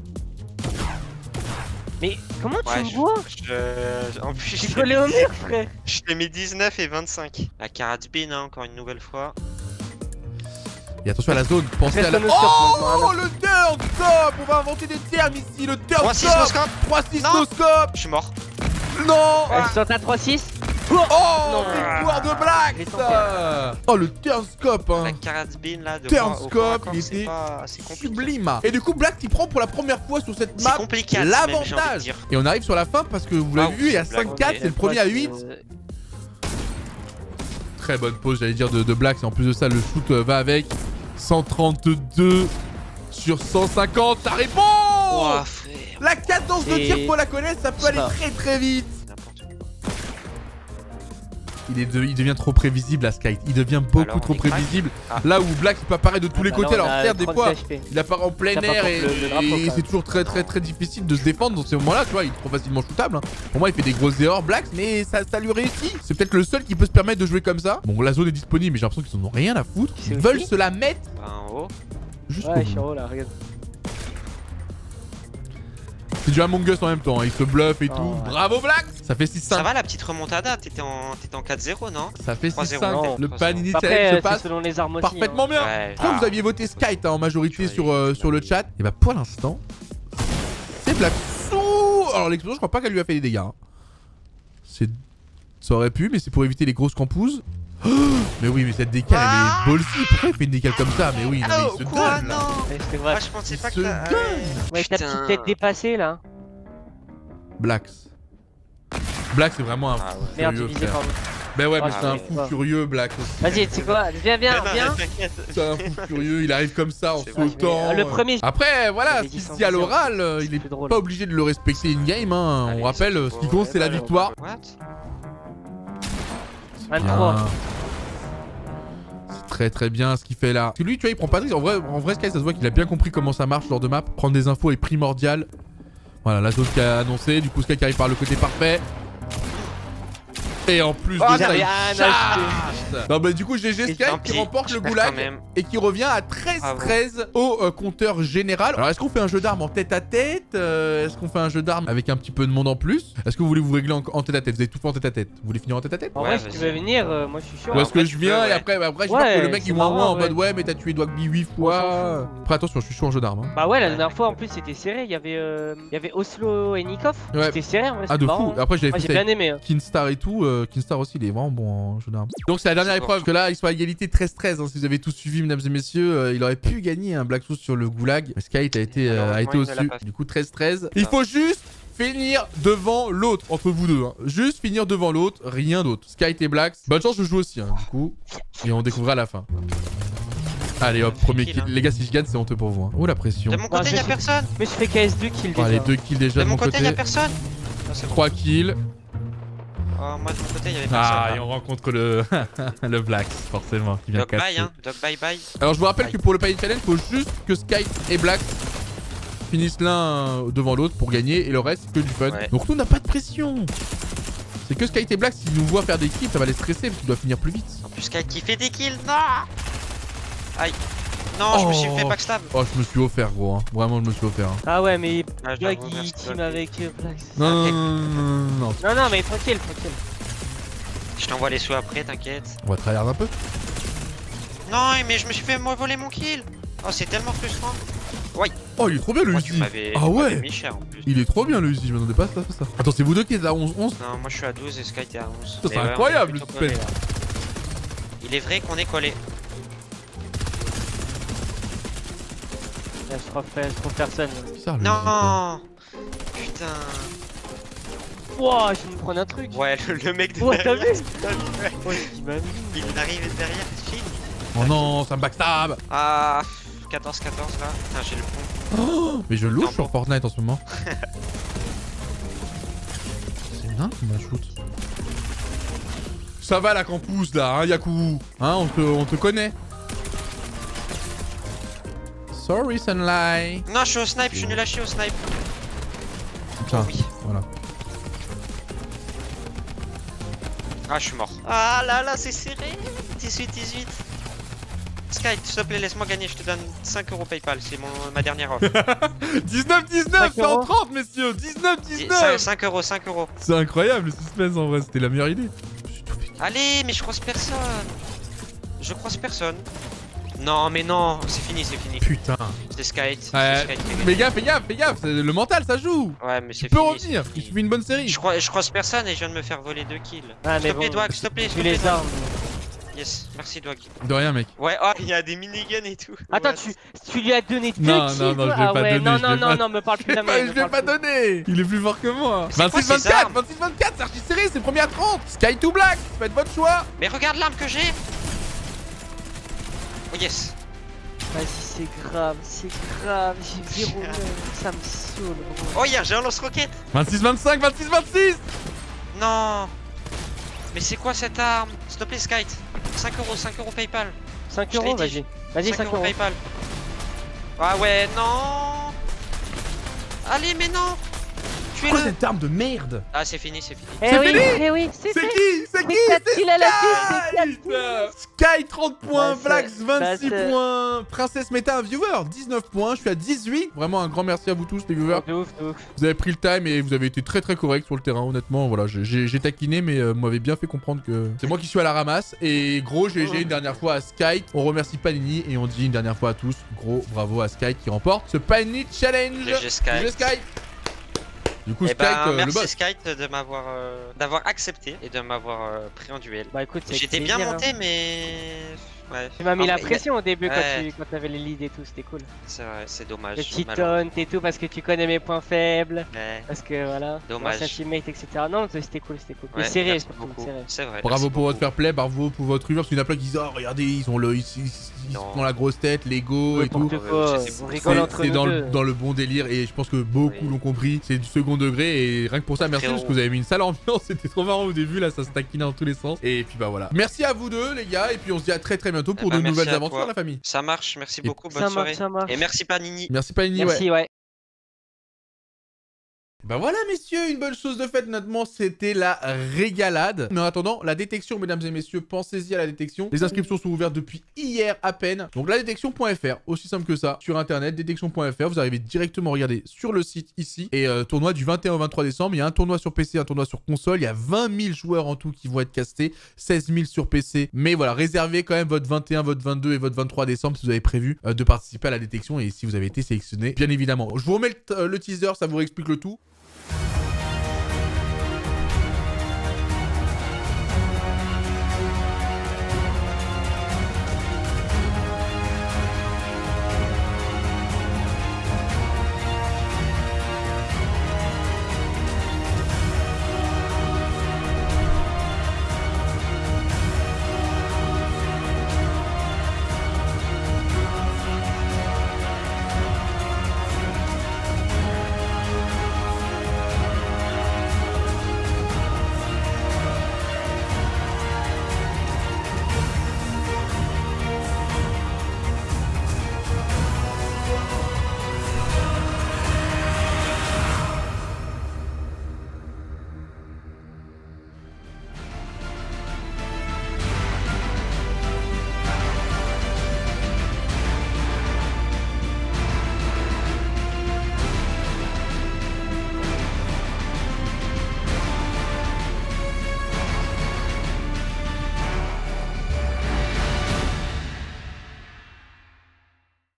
Mais comment tu Ouais, me je- vois? je- En plus, Je je suis t'ai collé mis- au mur, frère. je t'ai mis dix-neuf et vingt-cinq. La carabine, hein, encore une nouvelle fois. Et attention à la zone. Pensez Reste à la. au no scope, Oh, mon le turn scope. On va inventer des termes ici. Le turn trois six scope. no scope. trois six Non. no scope. Je suis mort. Non. Elle saute à trois six. Oh, Non. victoire de Black. Il est ça. Oh, le turn scope. Hein. La carabine là de Turn voir au corps à scope, corps, il c'est était pas- c'est compliqué. Sublime. Et du coup, Black qui prend pour la première fois sur cette C'est map compliqué. même, j'ai envie de l'avantage. dire. Et on arrive sur la fin parce que vous l'avez Ah, vu, il y a Black, cinq quatre, ok. c'est le premier à huit. Euh, Très bonne pause, j'allais dire, de, de Black. Et en plus de ça, le shoot euh, va avec. cent trente-deux sur cent cinquante, ça répond. Ouah, frère. La cadence de Et- tir, faut la connaître, ça peut C'est aller ça. très très vite. N'importe quoi. Il, est de- il devient trop prévisible, la Sky. Il devient beaucoup Alors, trop on est crack. prévisible. Ah. Là où Black il peut apparaître de tous ah les bah côtés. là, on Alors a certes, des trente fois, H P. il apparaît en plein Ça air porte et, le- le drapeau, et quand même. c'est toujours très très très difficile de se défendre dans ces moments-là. Tu vois, il est trop facilement shootable. hein. Pour moi, il fait des grosses erreurs, Black, mais ça, ça lui réussit. C'est peut-être le seul qui peut se permettre de jouer comme ça. Bon, la zone est disponible, mais j'ai l'impression qu'ils en ont rien à foutre. C'est Ils aussi veulent se la mettre Bah, en haut. jusqu'au Ouais, bout. je suis en haut là, regarde. C'est du Among Us en même temps, hein. Il se bluffe et Oh, tout. ouais. Bravo Black. Ça fait six Ça cinq. va la petite remontada? T'étais en, t'étais en quatre zéro, non? Ça fait trois six zéro. cinq. Non, Le trois Panini zéro. Challenge Après, se euh, c'est passe selon les armes aussi. parfaitement hein. bien. Ouais. Je crois que Ah. vous aviez voté Skype hein, en majorité Je sur, vais- euh, sur le chat. Et bah pour l'instant, c'est Black Sou. Alors l'explosion, je crois pas qu'elle lui a fait des dégâts. hein. C'est... Ça aurait pu, mais c'est pour éviter les grosses campouzes. Oh, mais oui, mais cette décale, elle est ballsy. Pourquoi il fait une décale comme ça? Mais oui, non, mais Oh, il se quoi? donne là. Non! Ouais, c'est vrai. Ah, je pensais pas Il que se t'as. donne. Ouais, ta Putain. petite tête dépassée là. Blacks. Black, c'est vraiment un fou Ah ouais. Merde, furieux, j'ai visé, frère. pardon. Ben ouais, mais Ah, c'est un ouais. fou furieux, Black. aussi. Vas-y, tu sais quoi? Viens, viens, Mais non, viens. mais t'inquiète. C'est un fou furieux, il arrive comme ça en C'est vrai. sautant. Euh, Le premier. Après, voilà, J'avais ce dit qui se sans dit à vision. l'oral, euh, C'est il est plus drôle. pas obligé de le respecter in-game. Hein. Allez, On rappelle, c'est euh, ce qui bon, compte, c'est la ouais, bah, victoire. What? vingt-trois. Bien. C'est très très bien ce qu'il fait là. Parce que lui, tu vois, il prend pas de risque. En vrai, en vrai, Sky, ça se voit qu'il a bien compris comment ça marche ce genre de map. Prendre des infos est primordial. Voilà, la zone qui a annoncé. Du coup, Sky qui arrive par le côté parfait. Et en plus Oh, de ça, j'avais il rien chaste. Non bah du coup G G Et Sky tant qui pis, remporte je le perds goulag quand même. et qui revient à treize Bravo. treize au euh, compteur général. Alors est-ce qu'on fait un jeu d'armes en tête à tête euh, Est-ce qu'on fait un jeu d'armes avec un petit peu de monde en plus? Est-ce que vous voulez vous régler en, en tête à tête? Vous avez tout fait en tête à tête. Vous voulez finir en tête à tête? En Ouais, vrai, si tu vas-y. veux venir, euh, moi je suis chaud. Ou est-ce que après, je tu viens peux, et ouais. après, bah, après je Ouais, vois que le mec c'est il m'envoie marrant, en mode ouais. ouais mais t'as tué Dogby huit fois. Après attention, je suis chaud en jeu d'armes. Hein. Bah ouais, la dernière fois en plus c'était serré. Il y avait, euh, il y avait Oslo et Nikov. Ouais. C'était serré en vrai. Ah c'était de marrant, fou. hein. Après j'avais Moi fait j'ai ça bien avec aimé. Hein. Kinstar et tout. Euh, Kinstar aussi il est vraiment bon en jeu d'armes. Donc c'est la dernière C'est épreuve. Que là ils sont à égalité treize treize. Hein. Si vous avez tous suivi mesdames et messieurs, euh, il aurait pu gagner un Black Souls sur le goulag. Mais Sky a été, euh, a Malheureusement, été il ne l'a au-dessus. pas fait. Du coup treize treize. Il faut juste finir devant l'autre, entre vous deux. Hein. Juste finir devant l'autre, rien d'autre. Sky et Blacks. Bonne chance, je joue aussi, hein, du coup. Et on découvrira à la fin. Allez hop, premier kill. Hein. Les gars, si je gagne, c'est honteux pour vous. Hein. Oh la pression. De mon côté, je y'a sais- personne. Mais je fais K S deux kills Oh, déjà. les deux kills déjà De de mon mon côté, y'a côté. personne. Ah, c'est bon. trois kills. Oh, moi de mon côté, y'avait Ah, personne. et on rencontre le, le Blacks, forcément, qui vient Dog bye, casser. hein. Dog bye bye. Alors je vous rappelle que pour le Panic Challenge, il faut juste que Sky et Blacks finissent l'un devant l'autre pour gagner et le reste c'est que du fun. Ouais. Donc nous on n'a pas de pression. C'est que Sky et Blacks, s'ils nous voient faire des kills, ça va les stresser parce qu'ils doivent finir plus vite. En plus, Sky qui fait des kills. Non. Aïe. Non, je me suis Oh. fait backstab. Oh, je me suis offert, gros. Hein. Vraiment, je me suis offert. Hein. Ah ouais, mais Ah, je Dog l'avoue, il merci, team Dog. avec euh, Black. Non, non, non, non, non, non. Non, non, mais tranquille, tranquille. Je t'envoie les sous après, t'inquiète. On va tryhard un peu. Non, mais je me suis fait moi voler mon kill. Oh, c'est tellement frustrant. Oh, il est trop bien le Moi, Uzi. tu m'avais Ah tu m'avais ouais. mis cher en plus. Il est trop bien le Uzi, je m'attendais pas à ça, ça. Attends, c'est vous deux qui êtes à onze onze. Non, moi je suis à douze et Sky t'es à onze. Ça, c'est Et ouais, on est incroyable, plutôt le collés, suspense. là. Il est vrai qu'on est collé. Là, je trouve, je trouve personne. là. Bizarre, le Uzi, quoi. Non. Putain. Wouah, je vais me prendre un truc. Ouais, le, le mec de Ouais, t'as derrière. vu Ouais, il m'a mis. Il arrive derrière, fini. Oh non, ça me backstab. Ah, quatorze quatorze là. Putain, j'ai le pont. Oh, mais je louche Non, sur bon. Fortnite en ce moment. C'est nain comment on shoot. Ça va la campus là, hein, Yaku. Hein, on te, on te connaît. Sorry, Sunlight. Non, je suis au snipe, je suis nul à chier au snipe. Ça, Oui. voilà. Ah, je suis mort. Ah là là, c'est serré. dix-huit dix-huit. Sky, s'il te plaît, laisse-moi gagner. Je te donne cinq euros PayPal. C'est mon ma dernière offre. dix-neuf dix-neuf, cinq c'est en euros. trente, messieurs. dix-neuf dix-neuf. cinq euros, cinq euros. C'est incroyable le suspense en vrai, c'était la meilleure idée. Allez, mais je croise personne. Je croise personne. Non, mais non, c'est fini, c'est fini. Putain. C'est Sky. C'est Ouais. Sky qui a gagné. Fais gaffe, fais gaffe, fais gaffe. c'est- Le mental, ça joue. Ouais, mais c'est Tu peux fini. revenir. c'est Il fini. suffit une bonne série. Je, crois, je croise personne et je viens de me faire voler deux kills. Ah, S'il mais te plaît, bon, Dwag, s'il te plaît, s'il te vu plaît. les Dwag. armes. Yes, merci, Dwag. De rien, mec. Ouais, oh, il y a des miniguns et tout. Attends, What? tu, tu lui as donné deux Non, kills non, non, toi je l'ai Ah pas ouais, donné, non, je non, l'ai non, pas- non, me parle Je plus de la l'ai pas, même. je l'ai pas donné. Il est plus fort que moi. C'est quoi vingt-six ces vingt-quatre, armes vingt-six vingt-quatre, c'est archi serré, c'est premier à trente. Sky to Black, faites votre choix. Mais regarde l'arme que j'ai. Oh yes. Vas-y, c'est grave, c'est grave, j'ai zéro même, ça me saoule, gros. Oh, hier, j'ai un lance-roquette. vingt-six vingt-cinq, vingt-six vingt-six. Non. Mais c'est quoi cette arme? S'il te plaît, Sky. cinq euros, cinq euros PayPal. cinq Je l'ai euros, dit. vas-y. Vas-y, cinq euros. PayPal. Ah ouais, non. Allez, mais non. C'est quoi Tuez-le. cette arme de merde? Ah, c'est fini, c'est fini. Eh C'est oui, fini eh oui, c'est C'est fait. qui? C'est qui? C'est quatre C'est kills à la suite, c'est quatre Sky Sky trente points, Bah, c'est- Blacks vingt-six bah, c'est- points, Princesse Meta un viewer dix-neuf points, je suis à dix-huit. Vraiment un grand merci à vous tous les viewers. De ouf, de ouf. Vous avez pris le time et vous avez été très très correct sur le terrain honnêtement. Voilà, j'ai- j'ai j'ai taquiné mais euh, vous m'avez bien fait comprendre que c'est moi qui suis à la ramasse. Et gros G G une dernière fois à Sky. On remercie Panini et on dit une dernière fois à tous gros bravo à Sky qui remporte ce Panini Challenge. G G Sky. G G Sky. Du coup Eh Sky ben, euh, le merci boss. Sky de m'avoir euh, d'avoir accepté et de m'avoir euh, pris en duel. Bah écoute, c'est J'étais avec bien plaisir, monté, hein. mais ouais. Tu m'as mis Ah, la mais pression au début quand Ouais. tu quand t'avais les leads et tout, c'était cool. C'est vrai, c'est dommage. Le petit malheureusement. taunt et tout parce que tu connais mes points faibles. Ouais. Parce que voilà, Dommage. ancien teammate, et cetera. Non, c'était cool, c'était cool. Mais Ouais, serré, merci surtout, beaucoup. serré. C'est vrai. Bravo merci pour votre beaucoup. fair play, bravo pour votre humeur parce qu'il y en a plein qui disent oh regardez ils ont le ils, ils- ils Non. ont la grosse tête, l'ego et tout. N'importe Ouais, quoi, c'est- c'est- on C'est rigole entre c'est nous dans, deux. le- dans le bon délire et je pense que beaucoup Oui. l'ont compris. C'est du second degré et rien que pour ça, merci Frérot. parce que vous avez mis une sale ambiance. C'était trop marrant au début, là ça se taquinait dans tous les sens. Et puis bah voilà. Merci à vous deux les gars et puis on se dit à très très bientôt pour Eh ben, de merci nouvelles à aventures toi. la famille. Ça marche, merci Et- beaucoup, bonne Ça soirée. marche, ça marche. Et merci Panini. Merci Panini, ouais. Merci, ouais. Bah voilà messieurs, une bonne chose de faite, honnêtement c'était la régalade. Mais en attendant, la détection mesdames et messieurs, pensez-y à la détection. Les inscriptions sont ouvertes depuis hier à peine. Donc la détection point F R, aussi simple que ça, sur internet, détection point F R, vous arrivez directement regarder sur le site ici. Et euh, tournoi du vingt et un au vingt-trois décembre, il y a un tournoi sur P C, un tournoi sur console, il y a vingt mille joueurs en tout qui vont être castés, seize mille sur P C. Mais voilà, réservez quand même votre vingt et un, votre vingt-deux et votre vingt-trois décembre si vous avez prévu euh, de participer à la détection et si vous avez été sélectionné, bien évidemment. Je vous remets le, le teaser, ça vous explique le tout.